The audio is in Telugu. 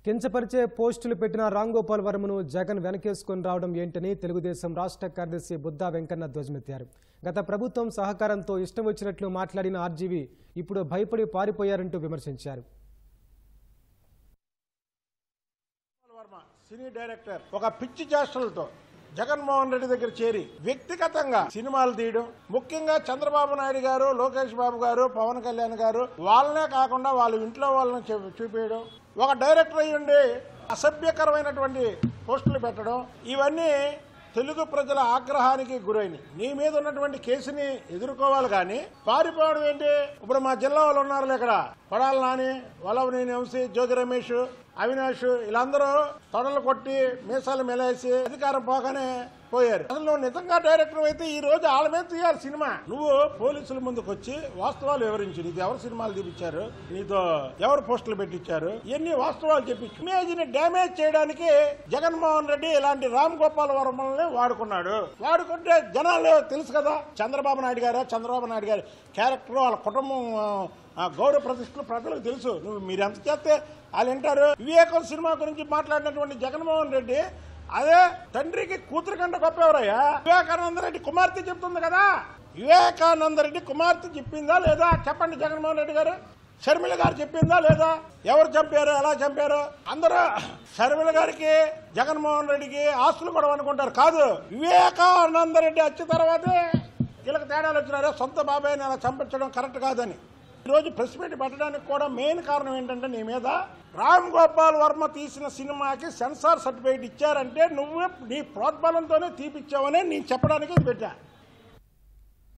కించపరిచే పోస్టులు పెట్టిన రాంగోపాల్ వర్మను జగన్ వెనకేసుకొని రావడం ఏంటని తెలుగుదేశం రాష్ట్ర కార్యదర్శి బుద్దా వెంకన్న ధ్వజమెత్తారు. గత ప్రభుత్వం సహకారంతో ఇష్టం వచ్చినట్లు మాట్లాడిన ఆర్జీవీ ఇప్పుడు భయపడి పారిపోయారంటూ విమర్శించారు. సినీ డైరెక్టర్ ఒక పిచ్చి చేష్టలతో జగన్మోహన్ రెడ్డి దగ్గర చేరి వ్యక్తిగతంగా సినిమాలు తీయడం, ముఖ్యంగా చంద్రబాబు నాయుడు గారు, లోకేష్ బాబు గారు, పవన్ కళ్యాణ్ గారు వాళ్ళనే కాకుండా వాళ్ళ ఇంట్లో వాళ్ళని చూపించడం, ఒక డైరెక్టర్ అయ్యుండి అసభ్యకరమైనటువంటి పోస్టులు పెట్టడం, ఇవన్నీ తెలుగు ప్రజల ఆగ్రహానికి గురైనవి. నీ మీద ఉన్నటువంటి కేసుని ఎదుర్కోవాలి కానీ పారిపోవడం ఏంటి? ఇప్పుడు మా జిల్లా వాళ్ళు ఉన్నారు ఇక్కడ, కొడాలి నాని, వల్లభనేని వంశీ, జోగి రమేష్, అవినాష్, వీళ్ళందరూ తొడలు కొట్టి మీసాలు మెలేసి అధికారం పోగానే పోయారు. అసలు నువ్వు నిజంగా డైరెక్టర్ అయితే ఈ రోజు వాళ్ళ మీద తీయాలి సినిమా. నువ్వు పోలీసుల ముందుకు వచ్చి వాస్తవాలు వివరించి నీకు ఎవరు సినిమాలు తీపిచ్చారు, నీతో ఎవరు పోస్టులు పెట్టించారు, ఎన్ని వాస్తవాలు చెప్పి ఇమేజ్ ని డ్యామేజ్ చేయడానికి జగన్మోహన్ రెడ్డి ఇలాంటి రామ్ గోపాల్ వర్మల్ని వాడుకున్నాడు. వాడుకుంటే జనాలు తెలుసు కదా, చంద్రబాబు నాయుడు గారి క్యారెక్టర్, వాళ్ళ కుటుంబం గౌరవ ప్రతిష్టలు ప్రజలకు తెలుసు. మీరు ఎంత చేస్తే వాళ్ళు వింటారు. వివేకం సినిమా గురించి మాట్లాడినటువంటి జగన్మోహన్ రెడ్డి అదే తండ్రికి కూతురు కంటే గొప్ప ఎవరయ్యా? వివేకానంద రెడ్డి కుమార్తె చెప్తుంది కదా. వివేకానంద రెడ్డి కుమార్తె చెప్పిందా లేదా చెప్పండి జగన్మోహన్ రెడ్డి గారు. షర్మిల గారు చెప్పిందా లేదా? ఎవరు చంపారు, ఎలా చంపారు? అందరూ షర్మిల గారికి, జగన్మోహన్ రెడ్డికి ఆస్తులు కూడా అనుకుంటారు. కాదు, వివేకానంద రెడ్డి వచ్చిన తర్వాతే కీలక తేడాలు వచ్చినారు. సొంత బాబాయ్ని అలా చంపించడం కరెక్ట్ కాదని ఈరోజు ప్రెస్ మీట్ పెట్టడానికి కూడా మెయిన్ కారణం ఏంటంటే, నీ మీద రామ్ గోపాల్ వర్మ తీసిన సినిమాకి సెన్సార్ సర్టిఫికేట్ ఇచ్చారంటే నువ్వు నీ ప్రోద్బలంతోనే తీపిచ్చావని నేను చెప్పడానికి పెట్టా.